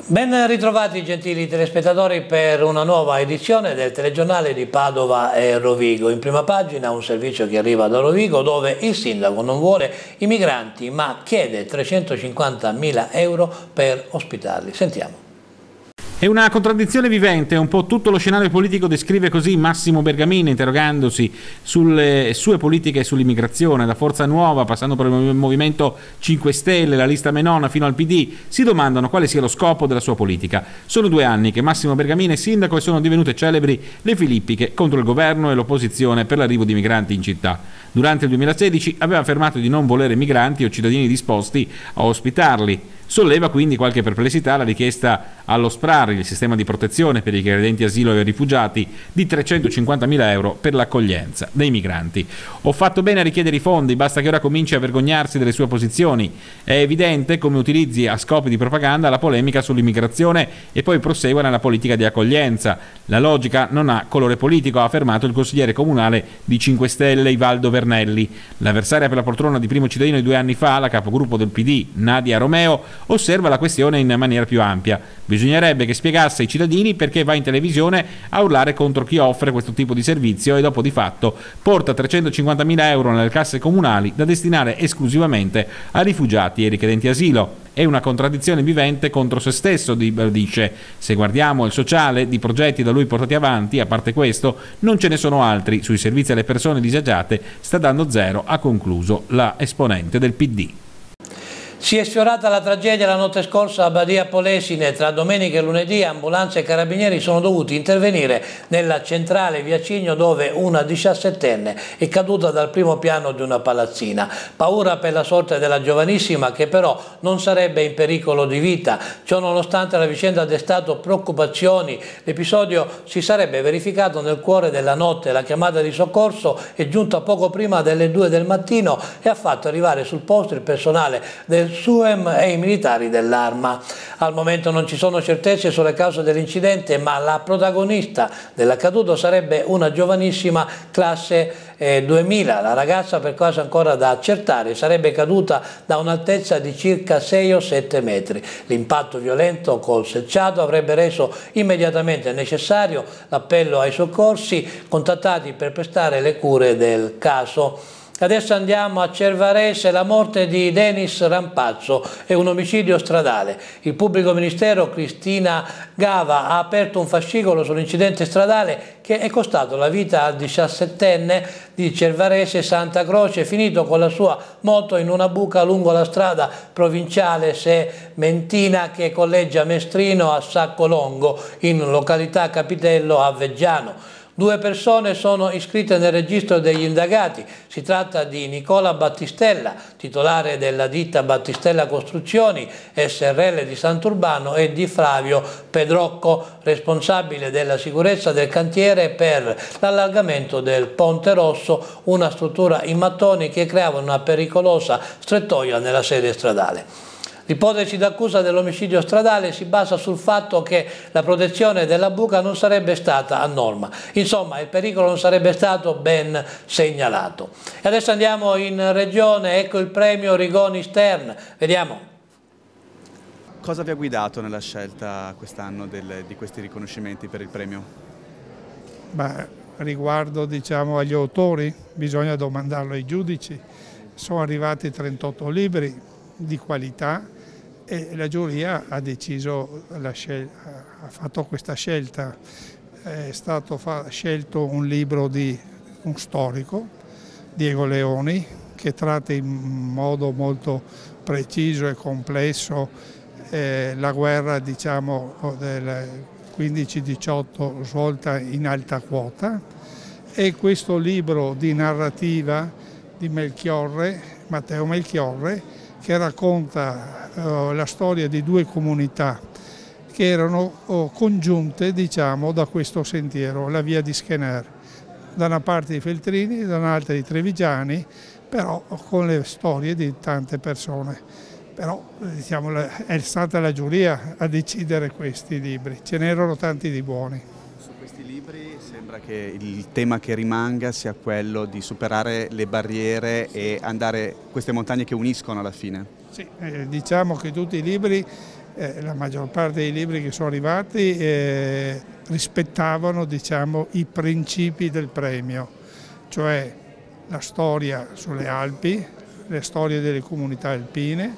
Ben ritrovati gentili telespettatori per una nuova edizione del telegiornale di Padova e Rovigo. In prima pagina un servizio che arriva da Rovigo dove il sindaco non vuole i migranti ma chiede 350.000 euro per ospitarli. Sentiamo. È una contraddizione vivente, un po' tutto lo scenario politico descrive così Massimo Bergamini interrogandosi sulle sue politiche sull'immigrazione, da Forza Nuova passando per il Movimento 5 Stelle, la lista Menona fino al PD, si domandano quale sia lo scopo della sua politica. Sono 2 anni che Massimo Bergamini è sindaco e sono divenute celebri le filippiche contro il governo e l'opposizione per l'arrivo di migranti in città. Durante il 2016 aveva affermato di non volere migranti o cittadini disposti a ospitarli. Solleva quindi qualche perplessità la richiesta allo SPRAR, il sistema di protezione per i richiedenti asilo e rifugiati, di 350.000 euro per l'accoglienza dei migranti. Ho fatto bene a richiedere i fondi, basta che ora cominci a vergognarsi delle sue posizioni. È evidente come utilizzi a scopi di propaganda la polemica sull'immigrazione e poi prosegua nella politica di accoglienza. La logica non ha colore politico, ha affermato il consigliere comunale di 5 Stelle Ivaldo Vernelli. L'avversaria per la poltrona di primo cittadino di 2 anni fa, la capogruppo del PD, Nadia Romeo, osserva la questione in maniera più ampia. Bisognerebbe che spiegasse ai cittadini perché va in televisione a urlare contro chi offre questo tipo di servizio e dopo di fatto porta 350.000 euro nelle casse comunali da destinare esclusivamente a rifugiati e richiedenti asilo. È una contraddizione vivente contro se stesso, dice. Se guardiamo il sociale di progetti da lui portati avanti, a parte questo, non ce ne sono altri. Sui servizi alle persone disagiate sta dando zero, ha concluso la esponente del PD. Si è sfiorata la tragedia la notte scorsa a Badia Polesine. Tra domenica e lunedì ambulanze e carabinieri sono dovuti intervenire nella centrale via Cigno dove una 17enne è caduta dal primo piano di una palazzina. Paura per la sorte della giovanissima che però non sarebbe in pericolo di vita. Ciò nonostante la vicenda ha destato preoccupazioni. L'episodio si sarebbe verificato nel cuore della notte. La chiamata di soccorso è giunta poco prima delle 2 del mattino e ha fatto arrivare sul posto il personale del SUEM e i militari dell'Arma. Al momento non ci sono certezze sulle cause dell'incidente, ma la protagonista dell'accaduto sarebbe una giovanissima classe 2000. La ragazza, per cose ancora da accertare, sarebbe caduta da un'altezza di circa 6 o 7 metri. L'impatto violento col selciato avrebbe reso immediatamente necessario l'appello ai soccorsi contattati per prestare le cure del caso. Adesso andiamo a Cervarese. La morte di Denis Rampazzo è un omicidio stradale. Il pubblico ministero Cristina Gava ha aperto un fascicolo sull'incidente stradale che è costato la vita al 17enne di Cervarese Santa Croce, finito con la sua moto in una buca lungo la strada provinciale Sementina che colleggia Mestrino a Saccolongo in località Capitello a Veggiano. 2 persone sono iscritte nel registro degli indagati. Si tratta di Nicola Battistella, titolare della ditta Battistella Costruzioni SRL di Sant'Urbano, e di Flavio Pedrocco, responsabile della sicurezza del cantiere per l'allargamento del Ponte Rosso, una struttura in mattoni che creava una pericolosa strettoia nella sede stradale. L'ipotesi d'accusa dell'omicidio stradale si basa sul fatto che la protezione della buca non sarebbe stata a norma. Insomma, il pericolo non sarebbe stato ben segnalato. E adesso andiamo in regione, ecco il premio Rigoni Stern. Vediamo. Cosa vi ha guidato nella scelta quest'anno di questi riconoscimenti per il premio? Riguardo agli autori, bisogna domandarlo ai giudici. Sono arrivati 38 libri di qualità e la giuria ha deciso, ha fatto questa scelta. È stato scelto un libro di un storico, Diego Leoni, che tratta in modo molto preciso e complesso la guerra del 15-18 svolta in alta quota, e questo libro di narrativa di Matteo Melchiorre, che racconta la storia di 2 comunità che erano congiunte da questo sentiero, la via di Schener, da una parte i Feltrini, da un'altra i Trevigiani, però con le storie di tante persone. Però è stata la giuria a decidere questi libri, ce n'erano tanti di buoni. Su questi libri sembra che il tema che rimanga sia quello di superare le barriere e andare queste montagne che uniscono alla fine. Sì, diciamo che tutti i libri la maggior parte dei libri che sono arrivati rispettavano, diciamo, i principi del premio, cioè la storia sulle Alpi, le storie delle comunità alpine,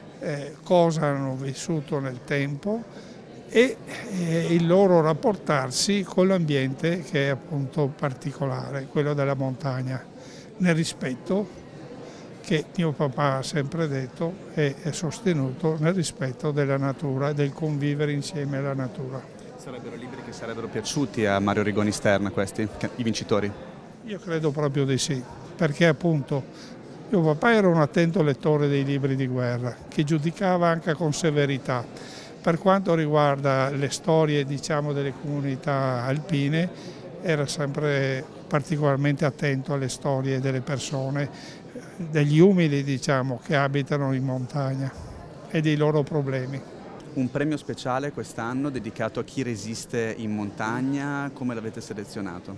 cosa hanno vissuto nel tempo e il loro rapportarsi con l'ambiente che è appunto particolare, quello della montagna, nel rispetto che mio papà ha sempre detto e sostenuto, nel rispetto della natura, del convivere insieme alla natura. Sarebbero libri che sarebbero piaciuti a Mario Rigoni Stern, questi, i vincitori? Io credo proprio di sì, perché appunto mio papà era un attento lettore dei libri di guerra, che giudicava anche con severità. Per quanto riguarda le storie, diciamo, delle comunità alpine, era sempre particolarmente attento alle storie delle persone, degli umili, diciamo, che abitano in montagna e dei loro problemi. Un premio speciale quest'anno dedicato a chi resiste in montagna, come l'avete selezionato?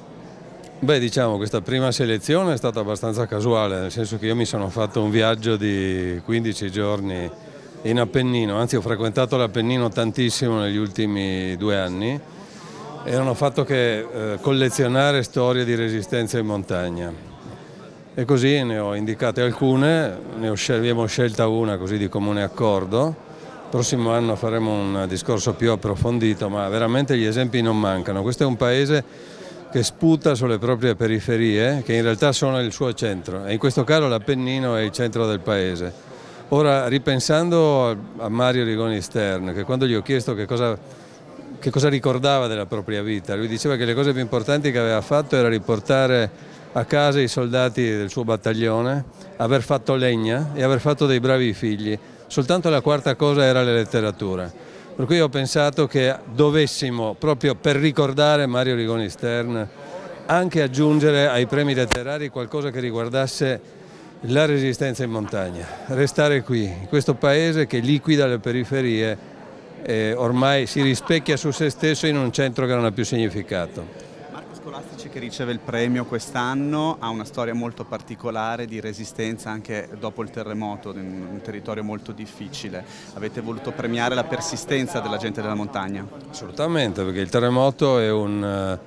Beh, diciamo, questa prima selezione è stata abbastanza casuale, nel senso che io mi sono fatto un viaggio di 15 giorni in Appennino, anzi ho frequentato l'Appennino tantissimo negli ultimi 2 anni e non ho fatto che collezionare storie di resistenza in montagna. E così ne ho indicate alcune, abbiamo scelta una così di comune accordo. Il prossimo anno faremo un discorso più approfondito, ma veramente gli esempi non mancano. Questo è un paese che sputa sulle proprie periferie, che in realtà sono il suo centro, e in questo caso l'Appennino è il centro del paese. Ora, ripensando a Mario Rigoni Stern, che quando gli ho chiesto che cosa ricordava della propria vita, lui diceva che le cose più importanti che aveva fatto era riportare a casa i soldati del suo battaglione, aver fatto legna e aver fatto dei bravi figli. Soltanto la quarta cosa era la letteratura. Per cui ho pensato che dovessimo, proprio per ricordare Mario Rigoni Stern, anche aggiungere ai premi letterari qualcosa che riguardasse la resistenza in montagna. Restare qui, in questo paese che liquida le periferie e ormai si rispecchia su se stesso in un centro che non ha più significato. Scolastici, che riceve il premio quest'anno, ha una storia molto particolare di resistenza anche dopo il terremoto, in un territorio molto difficile. Avete voluto premiare la persistenza della gente della montagna? Assolutamente, perché il terremoto è un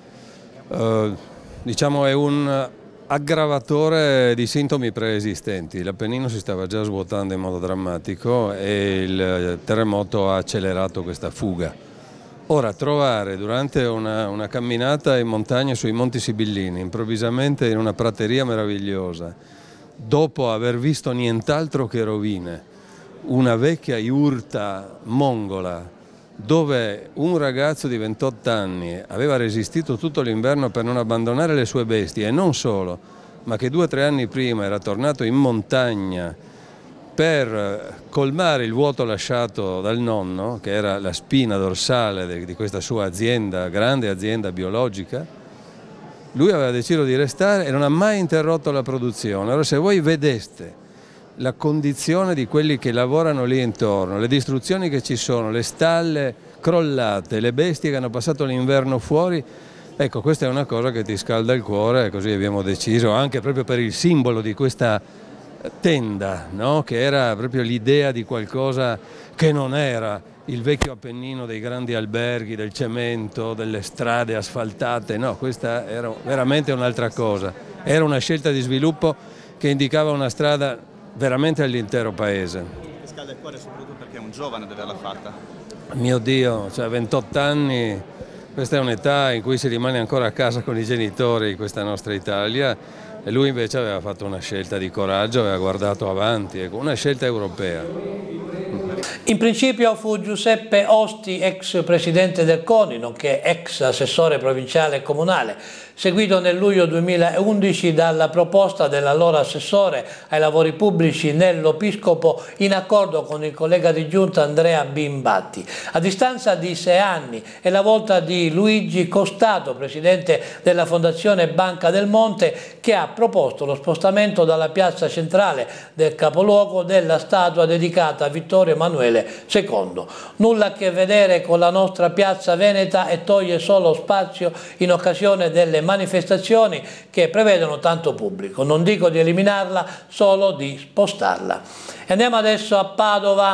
aggravatore di sintomi preesistenti. L'Appennino si stava già svuotando in modo drammatico e il terremoto ha accelerato questa fuga. Ora, trovare durante una camminata in montagna sui Monti Sibillini, improvvisamente in una prateria meravigliosa, dopo aver visto nient'altro che rovine, una vecchia iurta mongola, dove un ragazzo di 28 anni aveva resistito tutto l'inverno per non abbandonare le sue bestie, e non solo, ma che 2 o 3 anni prima era tornato in montagna per colmare il vuoto lasciato dal nonno, che era la spina dorsale di questa sua azienda, grande azienda biologica. Lui aveva deciso di restare e non ha mai interrotto la produzione. Allora, se voi vedeste la condizione di quelli che lavorano lì intorno, le distruzioni che ci sono, le stalle crollate, le bestie che hanno passato l'inverno fuori, ecco, questa è una cosa che ti scalda il cuore, e così abbiamo deciso, anche proprio per il simbolo di questa tenda, no? Che era proprio l'idea di qualcosa che non era il vecchio Appennino dei grandi alberghi, del cemento, delle strade asfaltate, no, questa era veramente un'altra cosa, era una scelta di sviluppo che indicava una strada veramente all'intero paese. Ti scalda il cuore soprattutto perché è un giovane ad averla fatta. Mio Dio, cioè 28 anni, questa è un'età in cui si rimane ancora a casa con i genitori in questa nostra Italia. E lui invece aveva fatto una scelta di coraggio, aveva guardato avanti, una scelta europea. In principio fu Giuseppe Osti, ex presidente del CONI, nonché ex assessore provinciale e comunale, seguito nel luglio 2011 dalla proposta dell'allora assessore ai lavori pubblici Nello Piscopo, in accordo con il collega di giunta Andrea Bimbatti. A distanza di 6 anni è la volta di Luigi Costato, presidente della Fondazione Banca del Monte, che ha proposto lo spostamento dalla piazza centrale del capoluogo della statua dedicata a Vittorio Emanuele II. Nulla a che vedere con la nostra piazza veneta e toglie solo spazio in occasione delle manifestazioni che prevedono tanto pubblico. Non dico di eliminarla, solo di spostarla. E andiamo adesso a Padova,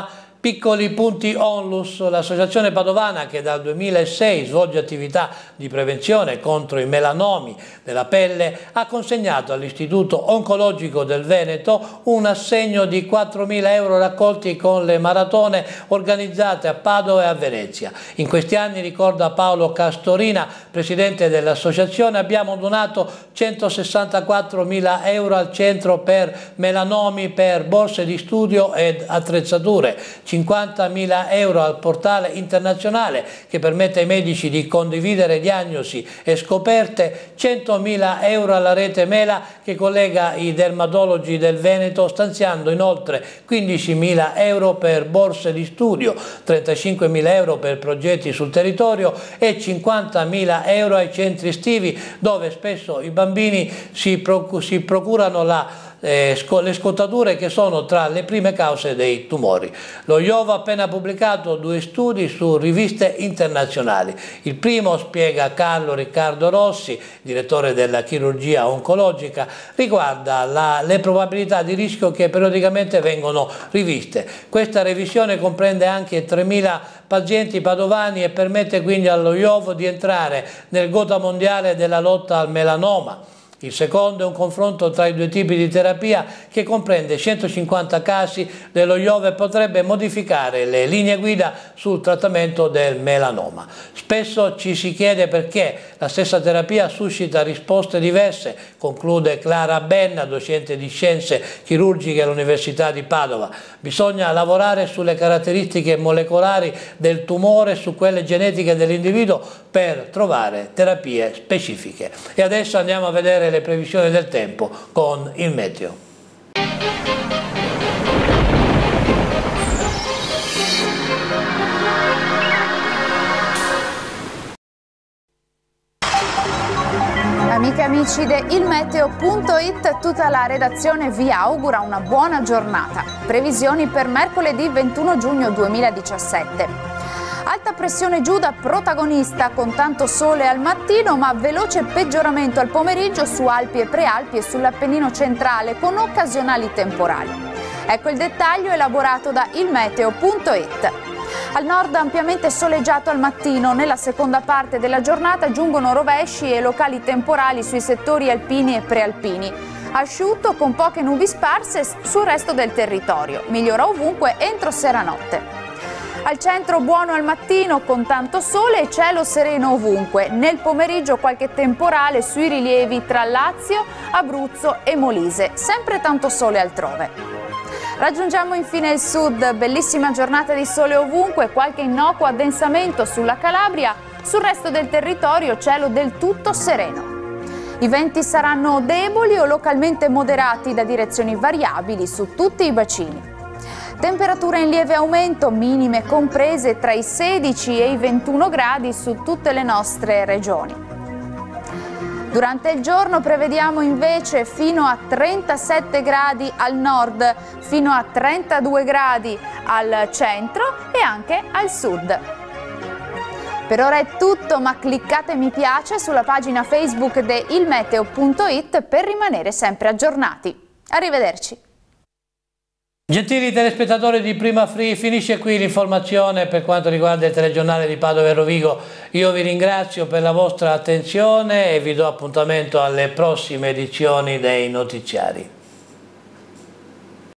Piccoli punti Onlus, l'associazione padovana che dal 2006 svolge attività di prevenzione contro i melanomi della pelle, ha consegnato all'Istituto Oncologico del Veneto un assegno di 4.000 euro raccolti con le maratone organizzate a Padova e a Venezia. In questi anni, ricorda Paolo Castorina, presidente dell'associazione, abbiamo donato 164.000 euro al centro per melanomi, per borse di studio ed attrezzature, 50.000 euro al portale internazionale che permette ai medici di condividere diagnosi e scoperte, 100.000 euro alla rete Mela che collega i dermatologi del Veneto, stanziando inoltre 15.000 euro per borse di studio, 35.000 euro per progetti sul territorio e 50.000 euro ai centri estivi dove spesso i bambini si procurano le scottature che sono tra le prime cause dei tumori. Lo IOV ha appena pubblicato 2 studi su riviste internazionali. Il primo, spiega Carlo Riccardo Rossi, direttore della chirurgia oncologica, riguarda le probabilità di rischio che periodicamente vengono riviste. Questa revisione comprende anche 3.000 pazienti padovani e permette quindi allo IOV di entrare nel gota mondiale della lotta al melanoma. Il secondo è un confronto tra i 2 tipi di terapia che comprende 150 casi dello IOV e potrebbe modificare le linee guida sul trattamento del melanoma. Spesso ci si chiede perché la stessa terapia suscita risposte diverse, conclude Clara Benna, docente di scienze chirurgiche all'Università di Padova. Bisogna lavorare sulle caratteristiche molecolari del tumore e su quelle genetiche dell'individuo per trovare terapie specifiche. E adesso andiamo a vedere le previsioni del tempo con il meteo. Amiche e amici di ilmeteo.it, tutta la redazione vi augura una buona giornata. Previsioni per mercoledì 21 giugno 2017. Alta pressione giù da protagonista con tanto sole al mattino ma veloce peggioramento al pomeriggio su Alpi e Prealpi e sull'Appennino centrale con occasionali temporali. Ecco il dettaglio elaborato da ilmeteo.it. Al nord ampiamente soleggiato al mattino, nella seconda parte della giornata giungono rovesci e locali temporali sui settori alpini e prealpini. Asciutto con poche nubi sparse sul resto del territorio, migliora ovunque entro seranotte. Al centro buono al mattino con tanto sole e cielo sereno ovunque. Nel pomeriggio qualche temporale sui rilievi tra Lazio, Abruzzo e Molise. Sempre tanto sole altrove. Raggiungiamo infine il sud. Bellissima giornata di sole ovunque, qualche innocuo addensamento sulla Calabria. Sul resto del territorio cielo del tutto sereno. I venti saranno deboli o localmente moderati da direzioni variabili su tutti i bacini. Temperature in lieve aumento, minime comprese tra i 16 e i 21 gradi su tutte le nostre regioni. Durante il giorno prevediamo invece fino a 37 gradi al nord, fino a 32 gradi al centro e anche al sud. Per ora è tutto, ma cliccate mi piace sulla pagina Facebook di ilmeteo.it per rimanere sempre aggiornati. Arrivederci. Gentili telespettatori di Prima Free, finisce qui l'informazione per quanto riguarda il telegiornale di Padova e Rovigo. Io vi ringrazio per la vostra attenzione e vi do appuntamento alle prossime edizioni dei notiziari.